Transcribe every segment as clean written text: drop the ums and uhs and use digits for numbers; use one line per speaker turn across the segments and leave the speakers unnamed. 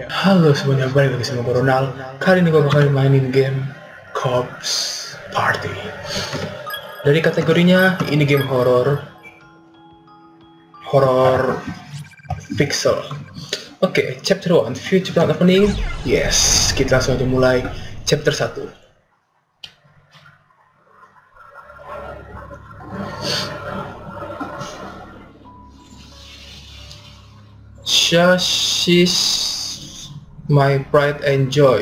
Halo semuanya, balik lagi sama Ronald. Kali ini gue bakal mainin game Corpse Party. Dari kategorinya, ini game horror pixel. Oke, chapter 1, future plan opening. Yes, kita langsung aja mulai chapter 1. She's my pride and joy.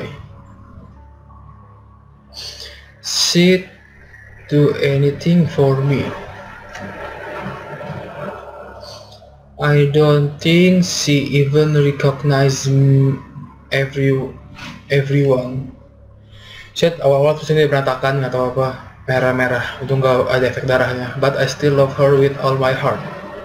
She'd do anything for me. I don't think she even recognized everyone. Shit, awal-awal terus ini berantakan, nggak tahu apa, merah-merah, untung nggak ada efek darahnya. But I still love her with all my heart.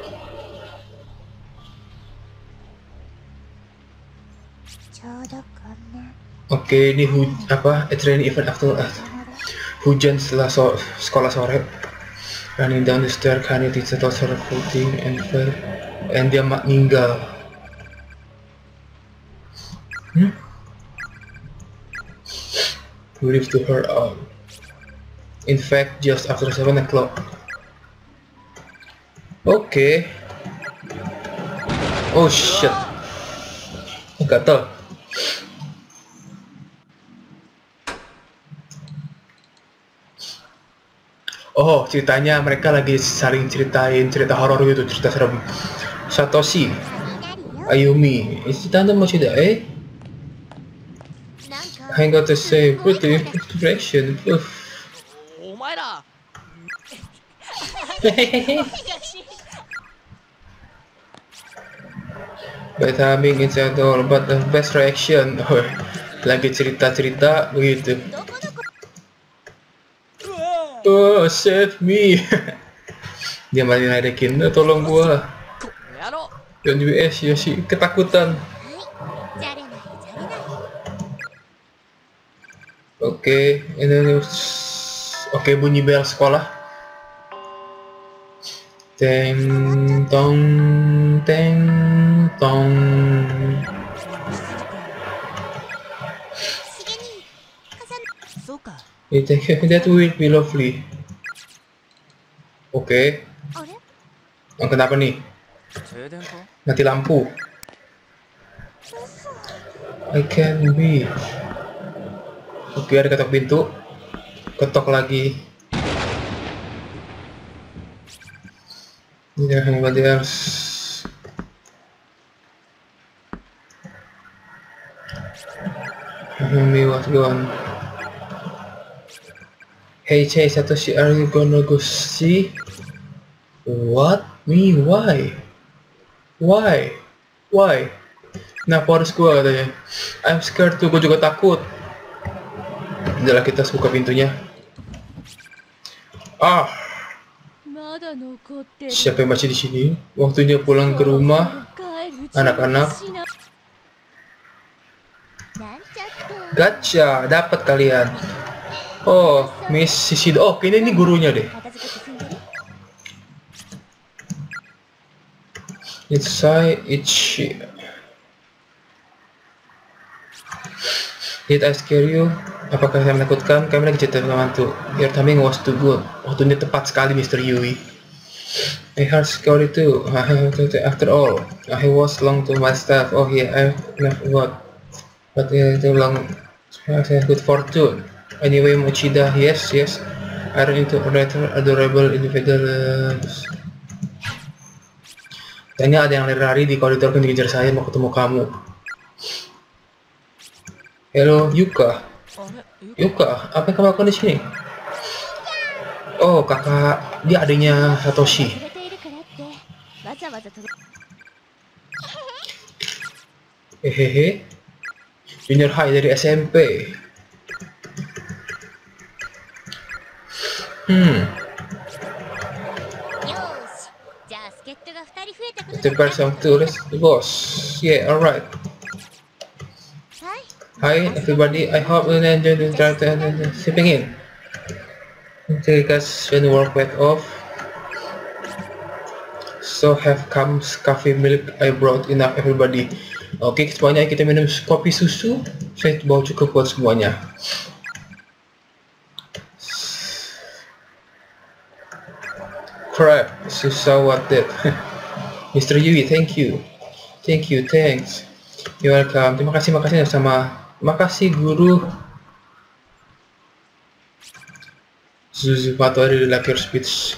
Oke, ini it's rainy even after hujan setelah sekolah sore. Running down the stairs, Kanye teacher told her footing and fell, and dia meninggal. We live to her out. In fact, just after 7 o'clock. Okay. Oh shit. Gatel. Oh, ceritanya mereka lagi saling ceritain cerita horor gitu, cerita serem. Satoshi, Ayumi, tante masih ada I got to say, pretty impression. By timing inside all, but the best reaction. Oh, lagi cerita-cerita begitu. Oh, save me. Dia malah ngeledekin, tolong gua. Dan US Yoshi ketakutan. Oke, ini oke, bunyi bel sekolah. Teng tong teng tong. That will be lovely. Oke. Oh, kenapa nih? Mati lampu. I can be. Oke, ada ketok pintu. Ketok lagi. Ya, anybody else? Me was gone. Hey Chase, Satoshi, are you gonna go see? What? Me? Why? Why? Why? Kenapa harus gua katanya? I'm scared tuh, gua juga takut. Adalah kita buka pintunya. Siapa yang masih di sini? Waktunya pulang ke rumah. Anak-anak. Gacha, dapat kalian. Oh, Miss Shishido. Oh, kayaknya ini gurunya deh. Did I scare you? Apakah saya menakutkan? Kami lagi cerita sama hantu. Your timing was too good. Waktunya tepat sekali, Mr. Yui. I heard scary too. After all, I was long to myself. Oh yeah, I never got. But too long. Good fortune. Anyway, Mochida, yes. I run into adorable individuals. Tanya ada yang lari di koridor kan dikejar saya mau ketemu kamu. Hello, Yuka. Yuka, apa yang kamu lakukan di sini? Oh, kakak, dia adiknya Satoshi. Hehehe. Junior high dari SMP. Prepare some tools, boss. Yeah, alright. Hi everybody, I hope you enjoy the chart and sipping in. Because when work went off, so have comes coffee milk I brought enough everybody. Oke, semuanya kita minum kopi susu. Saya bawa cukup buat semuanya. Crap, susah what that. Mr. Yui, thank you. Thanks. You're welcome. Terima kasih sama. Makasih guru. Zuzumato, I really like your speech.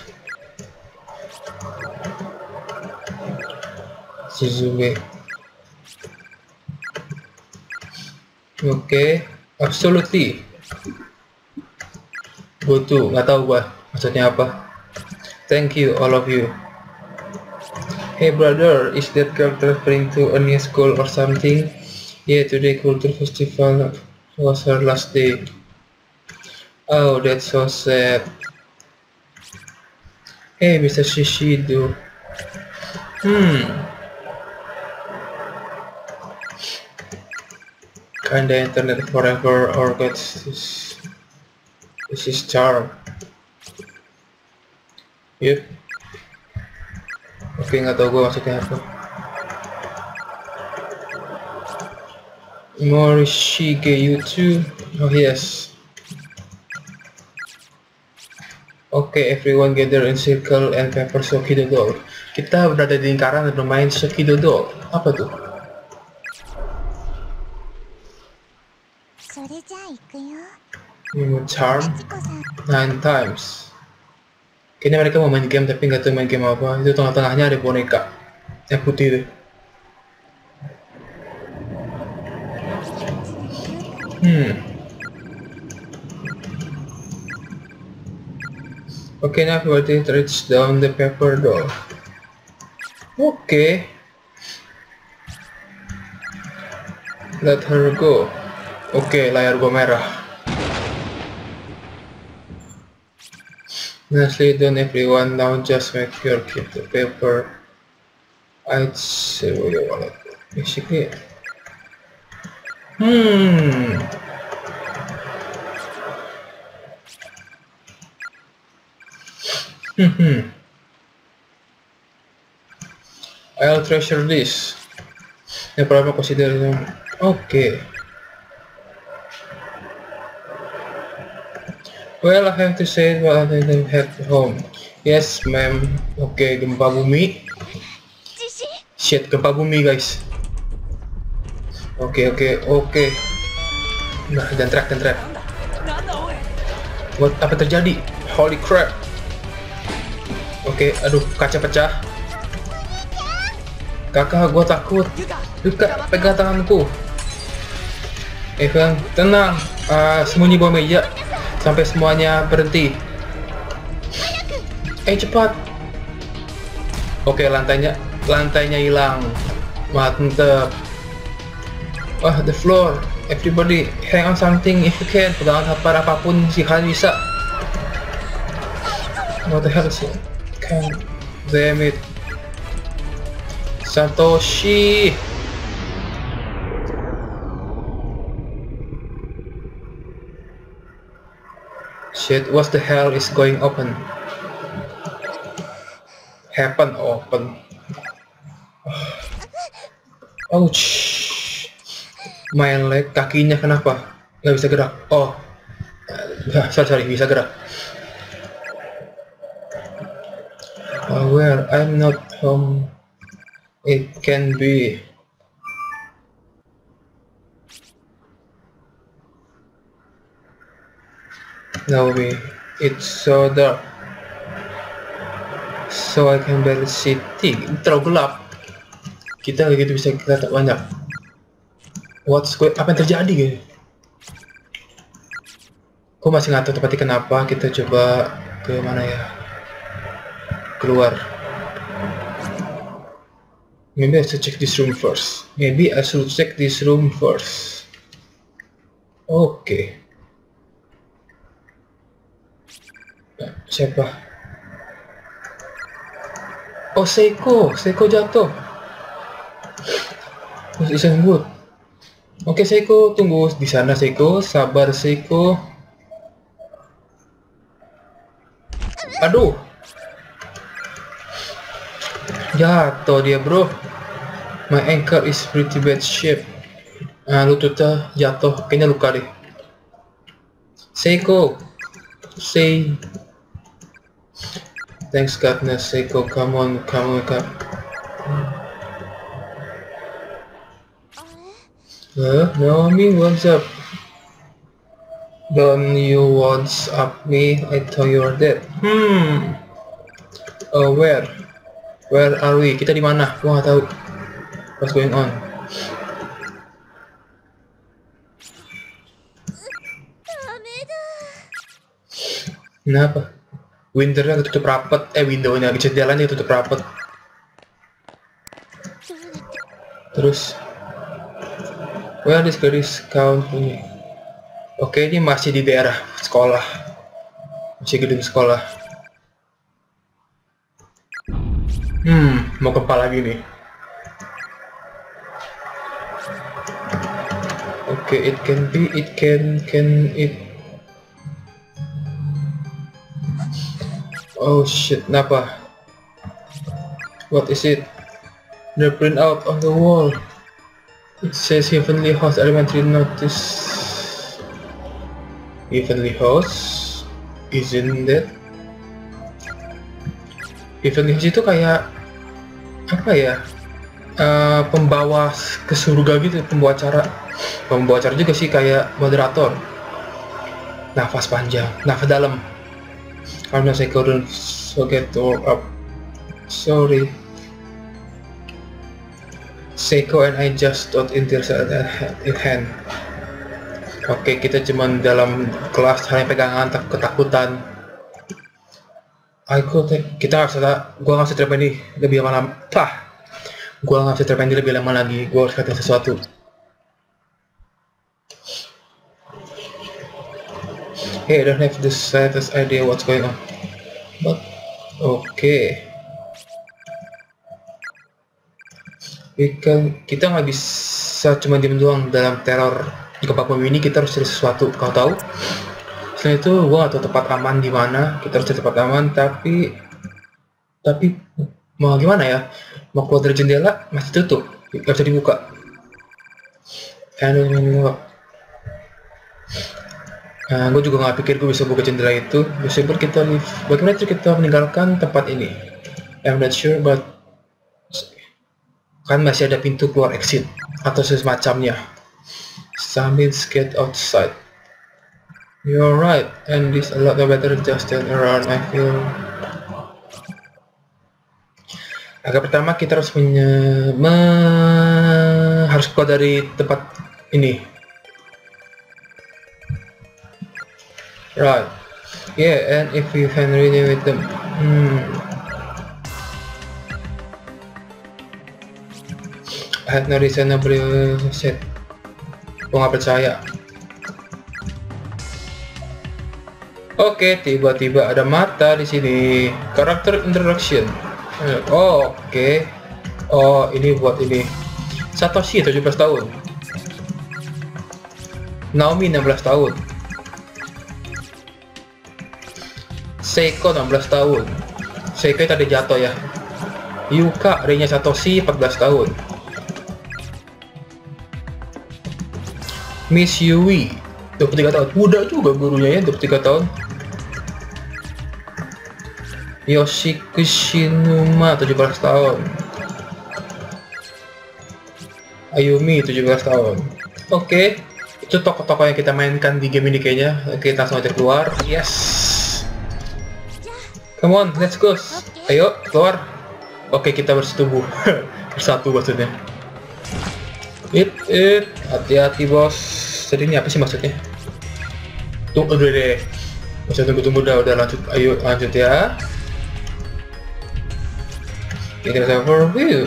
Suzume. Oke, absolutely. Goto, nggak tahu gua maksudnya apa. Thank you, all of you. Hey brother, is that character referring to a new school or something? Yeah, today Culture Festival was her last day. Oh, that's so sad. Hey, Mr. Shishido. Kinda internet forever or gets this is charm. Yep. Oke, nggak tahu gue maksudnya apa. Morishige YouTube. Oh yes. Oke, everyone gather in circle and pepper Sokidodo. Kita berada di lingkaran dan bermain Sokidodo. Apa tuh? Charm 9 times. Kayaknya mereka mau main game tapi nggak tahu main game apa. Itu tengah-tengahnya ada boneka yang putih tuh. Okay, now everybody reach down the paper doll. Okay. Let her go. Okay, layar gua merah. Nicely done everyone, now just make sure keep the paper. I'd say what you want. Basically. I'll treasure this. No problem, consider them. Okay. Well, I have to say what I didn't have home. Yes, ma'am. Okay, gempa bumi. Shit, gempa bumi, guys. Oke. Nah, dan track. Apa terjadi? Holy crap. Oke, aduh, kaca pecah. Kakak, gua takut. Yuka, pegang tanganku. Bang, tenang. Sembunyi bawah meja sampai semuanya berhenti. Cepat. Oke, lantainya hilang. Mantep. Wah, the floor. Everybody hang on something if you can. Pegangan apapun sih kalian bisa. What the hell is it? Damn it. Satoshi. Shit, what the hell is going open? Open. Ouch. Main leg, kakinya kenapa? Nggak bisa gerak. Oh. Sorry, bisa gerak. Where I'm not home. It can be. No way. It's so dark. So I can barely see. Terlalu gelap. Kita gitu bisa kelihatan banyak. Apa yang terjadi gitu? Aku masih nggak tahu tepatnya kenapa. Kita coba ke mana ya? Keluar. Maybe I should check this room first. Oke. Siapa? Oh, Seiko jatuh. Isn't good. Oke, Seiko, tunggu di sana, Seiko. Sabar, Seiko. Aduh. Jatuh dia, bro. My ankle is pretty bad shape. Lututnya jatuh, kayaknya luka deh. Seiko, say. Thanks goodness, Seiko, come on, wake up. Naomi, what's up? Don't you WhatsApp me? I thought you were dead. Where? Where are we? Kita di mana? Gua nggak tahu. What's going on? Kenapa? Winternya ketutup rapet. Windownya, jendelanya ketutup rapet. Terus, where this count ini? Oke, ini masih di daerah sekolah. Masih gedung sekolah. Mau gempa lagi nih. Oke, it can. Oh shit, kenapa? What is it? The print out on the wall. It says Heavenly House Elementary Notice. Heavenly House? Isn't that? Heavenly House itu kayak apa ya? Pembawa ke surga gitu, pembawa acara juga sih, kayak moderator. Nafas panjang, nafas dalam. Karena saya couldn't forget to up. Sorry. Seiko and I just thought interest at hand. Oke, kita cuman dalam kelas hanya pegangan ketakutan. Kita nggak bisa, gua nggak bisa terpendi lebih lama. Gua nggak bisa terpendi lebih lama lagi. Gua harus kata sesuatu. Hey, I don't have the slightest idea what's going on. But okay. Kita nggak bisa cuma diem doang dalam teror gempa bumi ini. Kita harus cari sesuatu. Kau tahu? Selain itu, gua nggak tahu tempat aman di mana. Kita harus cari tempat aman, tapi mau gimana ya? Mau keluar dari jendela masih tutup, nggak bisa dibuka. Gue juga nggak pikir gue bisa buka jendela itu. Meskipun kita live, bagaimana itu kita meninggalkan tempat ini? I'm not sure, but kan masih ada pintu keluar exit atau semacamnya. Somebody's get outside. You're right, and this a lot better just stand around. I feel. Agak pertama kita harus harus keluar dari tempat ini. Right. Yeah, and if you can really with them. I had no reason to believe shit. Gua nggak percaya. Oke, tiba-tiba ada mata di sini. Character introduction. Oke. Oh, ini buat ini. Satoshi 17 tahun. Naomi 16 tahun. Seiko 16 tahun. Seiko tadi jatuh ya. Yuka, adiknya Satoshi 14 tahun. Miss Yui 23 tahun. Muda juga gurunya ya, 23 tahun. Yoshiki Shinuma 17 tahun. Ayumi 17 tahun. Oke. Itu tokoh-tokoh yang kita mainkan di game ini kayaknya. Kita langsung aja keluar. Yes. Come on, let's go. Ayo, keluar. Oke, kita bersetubuh. Bersatu maksudnya. Hati-hati bos. Jadi ini apa sih maksudnya? Udah deh. Masih tunggu udah lanjut. Ayo lanjut ya. Kita overview.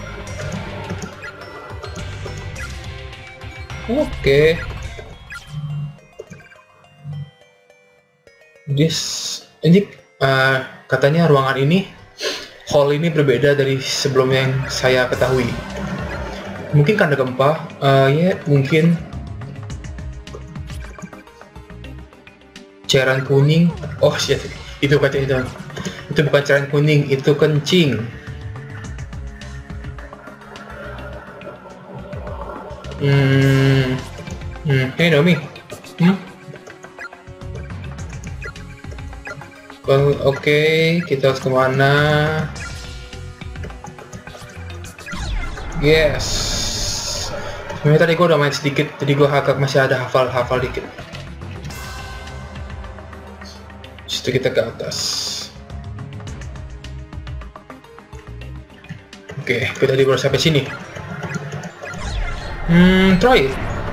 Oke. Ini katanya ruangan ini, hall ini berbeda dari sebelumnya yang saya ketahui. Mungkin karena gempa, ya mungkin cairan kuning. Oh shit, itu bukan cairan, itu bukan cairan kuning, itu kencing. Hey Naomi. Oke, kita harus kemana? Yes. Sebenarnya tadi gue udah main sedikit, jadi gue agak masih ada hafal dikit. Situ kita ke atas. Oke, kita baru sampai sini. Try it.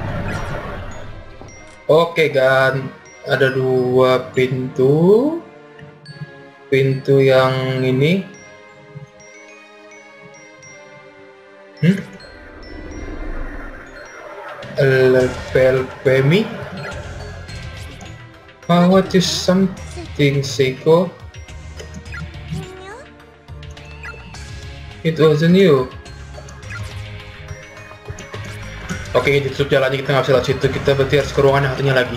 Oke, kan ada 2 pintu. Pintu yang ini. Level Pemi. What is something, Seiko? It wasn't you. Oke, ditutup jalannya, kita nggak bisa lewat situ. Kita berarti harus ke ruangan yang satunya lagi.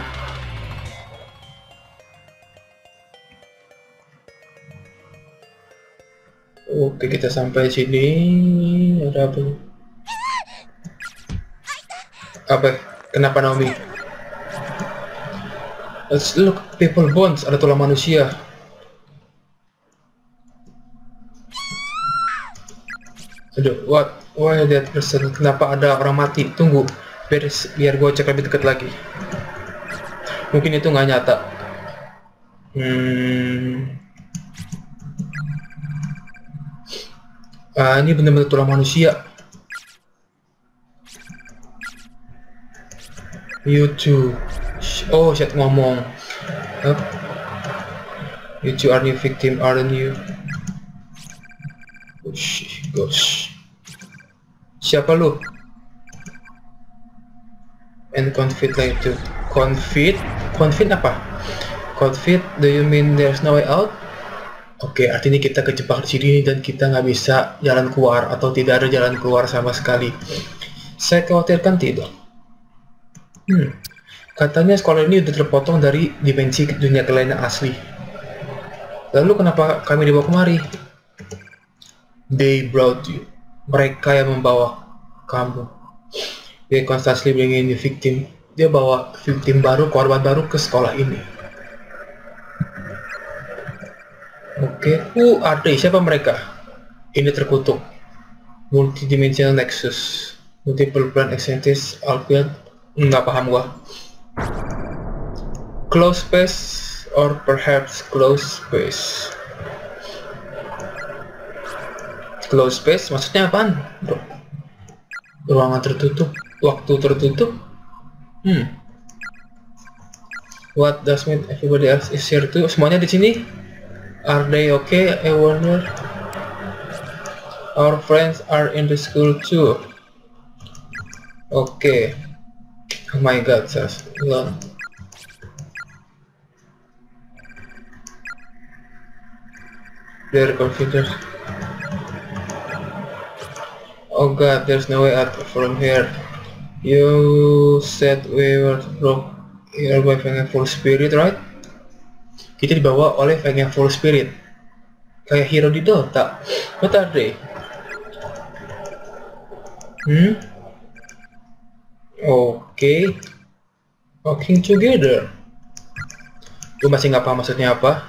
Oke, kita sampai sini. Ada apa? Apa? Kenapa Naomi? Let's look, people bones. Ada tulang manusia. Aduh, what? Why that person? Kenapa ada orang mati? Tunggu, biar gue cek lebih dekat lagi. Mungkin itu nggak nyata. Ini benar-benar tulang manusia. You too. Oh, shit, ngomong. You two are new victim, aren't you? Gosh. Siapa lu? And confit lah itu. Confit apa? Confit, do you mean there's no way out? Oke, artinya kita kejebak di sini dan kita nggak bisa jalan keluar atau tidak ada jalan keluar sama sekali. Saya khawatirkan tidak. Katanya sekolah ini udah terpotong dari dimensi dunia lainnya asli. Lalu kenapa kami dibawa kemari? They brought you. Mereka yang membawa kamu. They constantly bringing the victim. Dia bawa victim baru, korban baru ke sekolah ini. Oke, who are they? Siapa mereka? Ini terkutuk. Multidimensional Nexus. Multiple Plan Excentis Albion. Nggak paham gua. Close space or perhaps close space. Close space maksudnya apaan? Ruangan tertutup, waktu tertutup. What does mean everybody else is here too? Semuanya di sini. Are they okay? I wonder. Our friends are in the school too. Okay. Oh my god, says Lon. Their computers. Oh god, there's no way out from here. You said we were broke here by Feng Full Spirit, right? Kita dibawa oleh Feng Full Spirit. Kayak hero di Dota. What are they? Okay. Walking together. Gue masih nggak paham maksudnya apa.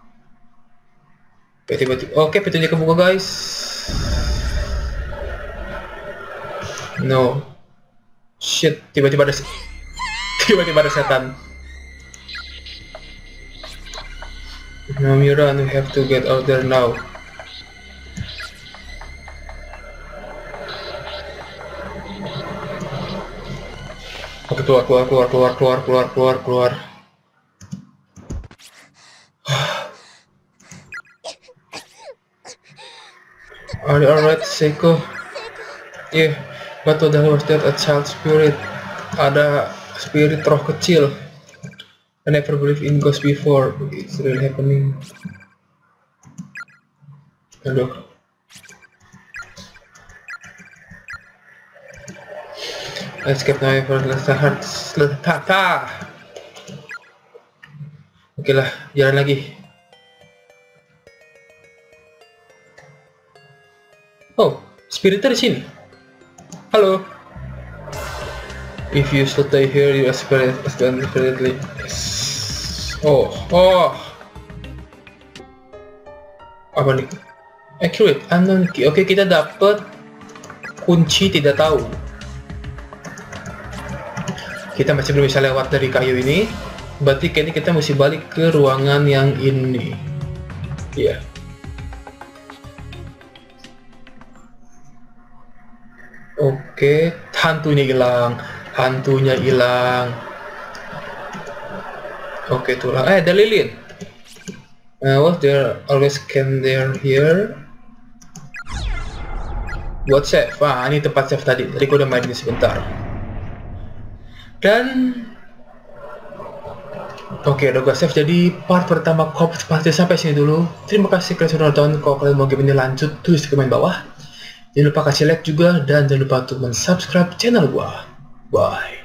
Tiba-tiba. Oke, pintunya kebuka guys. No. Shit, tiba-tiba ada setan. No, Miran, we have to get out there now. Oke, keluar. Are you alright, Seiko? Yeah. But what the hell was that? A child spirit. Ada spirit roh kecil. I never believed in ghosts before. It's really happening. Aduh. Escape now for the heart. Oke lah, jalan lagi. Oh, spiritnya di sini. Halo. If you stay here, you accidentally. Oh. Apa nih? Accurate, unknown key. Oke, kita dapat kunci tidak tahu. Kita masih belum bisa lewat dari kayu ini. Berarti kayaknya kita mesti balik ke ruangan yang ini. Iya. Oke, hantunya hilang. Oke, tulang. Ada lilin. Was there always can there here? Buat save. Ini tempat save tadi. Tadi aku udah main ini sebentar. Dan oke, udah gue save. Jadi part pertama Corpse Party sampai sini dulu. Terima kasih kalian sudah nonton. Kalau kalian mau game ini lanjut, tulis di komen bawah. Jangan lupa kasih like juga, dan jangan lupa untuk subscribe channel gua. Bye.